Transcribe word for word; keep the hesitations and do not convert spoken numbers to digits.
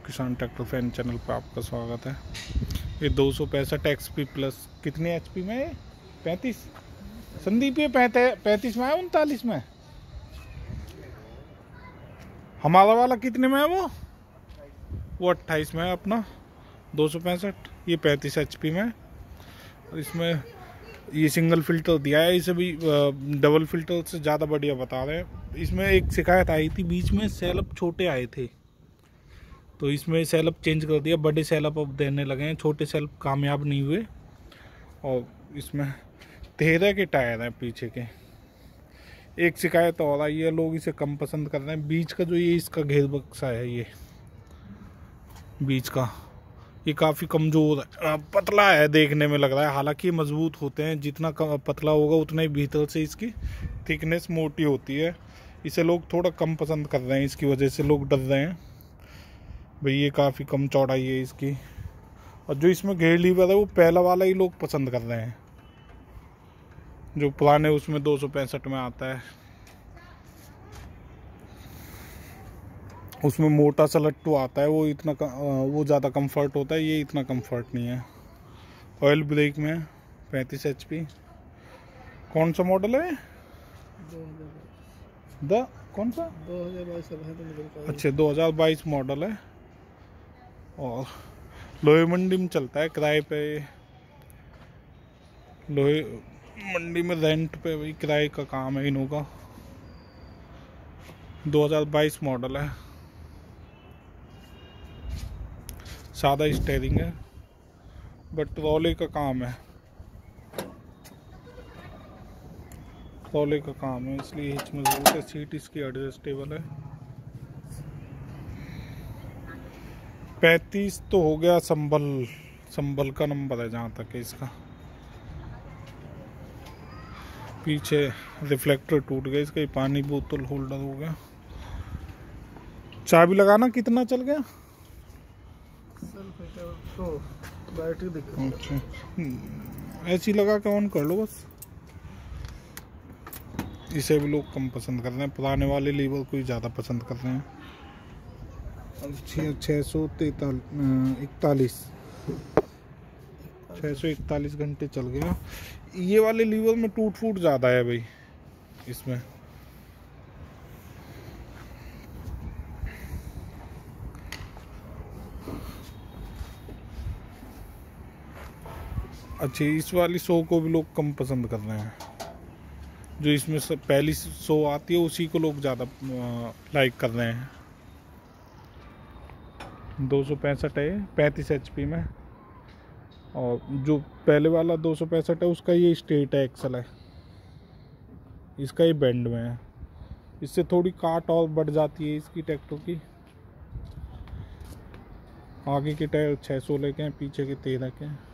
किसान tractor fan channel पर आपका स्वागत है। ये दो सौ पैंसठ एक्स पी प्लस कितने एच पी में है? पैंतीस। संदीप ये पैंतीस में है उनतालीस में? हमारा वाला कितने में है? वो वो अट्ठाईस में है अपना दो सौ पैंसठ। ये पैंतीस एच पी में है और इसमें ये सिंगल फिल्टर दिया है। इसे भी डबल फिल्टर से ज़्यादा बढ़िया बता रहे हैं। इसमें एक शिकायत आई थी बीच में, सेलअप छोटे आए थे तो इसमें सेलअप चेंज कर दिया, बड़े सेलअप अब देने लगे हैं। छोटे सेलअप कामयाब नहीं हुए। और इसमें तेरह के टायर हैं पीछे के। एक शिकायत और आई है, लोग इसे कम पसंद कर रहे हैं। बीच का जो ये इसका घेर बक्सा है, ये बीच का ये काफ़ी कमज़ोर है, पतला है देखने में लग रहा है। हालांकि मजबूत होते हैं, जितना पतला होगा उतना ही भीतर से इसकी थिकनेस मोटी होती है। इसे लोग थोड़ा कम पसंद कर रहे हैं, इसकी वजह से लोग डर रहे हैं भाई ये काफ़ी कम चौड़ाई है इसकी। और जो इसमें घेर लीवर है वो पहला वाला ही लोग पसंद कर रहे हैं, जो पुराने उसमें दो सौ पैंसठ में आता है। उसमें मोटा सा लट्टू आता है, वो इतना वो ज़्यादा कंफर्ट होता है, ये इतना कंफर्ट नहीं है। ऑयल ब्रेक में पैंतीस एच पी। कौन सा मॉडल है? द कौन सा? दो हज़ार बाईस। अच्छा, दो हज़ार बाईस मॉडल है और लोहे मंडी में चलता है, किराए पे। लोहे मंडी में रेंट पे वही किराए का काम है इनों का। दो हज़ार बाईस मॉडल है। सादा स्टेयरिंग है बट रोले का काम है, रोले का काम है इसलिए हिच मजबूत है। सीट इसकी एडजस्टेबल है। पैंतीस तो हो गया, संभल संभल का नंबर है जहाँ तक है इसका। पीछे रिफ्लेक्टर टूट गया इसका। पानी बोतल होल्डर हो गया। चाबी लगाना कितना चल गया? तो बैटरी दिख रही है। अच्छा, ऐसी लगा के ऑन कर लो बस। इसे भी लोग कम पसंद कर रहे हैं, पुराने वाले लीवर को ही ज़्यादा पसंद कर रहे हैं। छः सौ इकतालीस छः सौ इकतालीस घंटे चल गया। ये वाले लीवर में टूट फूट ज़्यादा है भाई इसमें। अच्छी इस वाली शो को भी लोग कम पसंद कर रहे हैं। जो इसमें से पहली शो आती है उसी को लोग ज़्यादा लाइक कर रहे हैं। दो सौ पैंसठ है, पैंतीस एच पी में। और जो पहले वाला दो सौ पैंसठ है उसका ये स्ट्रेट है, एक्सल है। इसका ये बैंड में है। इससे थोड़ी काट और बढ़ जाती है इसकी ट्रैक्टर की। आगे के टायर छः सोलह के हैं, पीछे के तेरह के हैं।